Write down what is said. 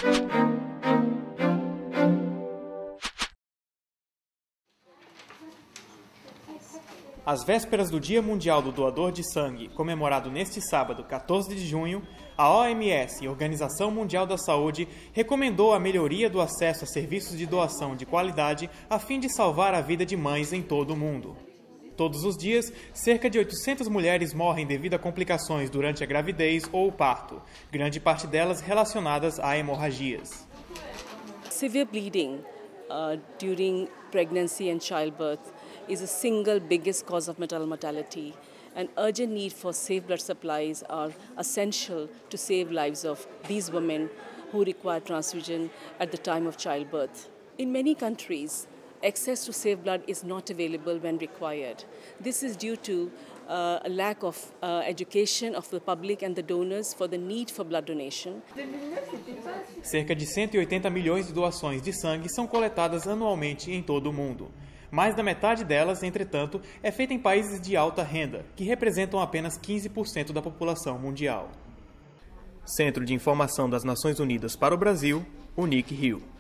Às vésperas do Dia Mundial do Doador de Sangue, comemorado neste sábado, 14 de junho, a OMS, Organização Mundial da Saúde, recomendou a melhoria do acesso a serviços de doação de qualidade a fim de salvar a vida de mães em todo o mundo. Todos os dias, cerca de 800 mulheres morrem devido a complicações durante a gravidez ou o parto, grande parte delas relacionadas a hemorragias. Severe bleeding during pregnancy and childbirth is the single biggest cause of maternal mortality, and urgent need for safe blood supplies are essential to save lives of these women who require transfusion at the time of childbirth. In many countries, access to safe blood is not available when required. This is due to a lack of education of the public and the donors for the need for blood donation. Cerca de 180 milhões de doações de sangue são coletadas anualmente em todo o mundo. Mais da metade delas, entretanto, é feita em países de alta renda, que representam apenas 15% da população mundial. Centro de Informação das Nações Unidas para o Brasil, UNIC Rio.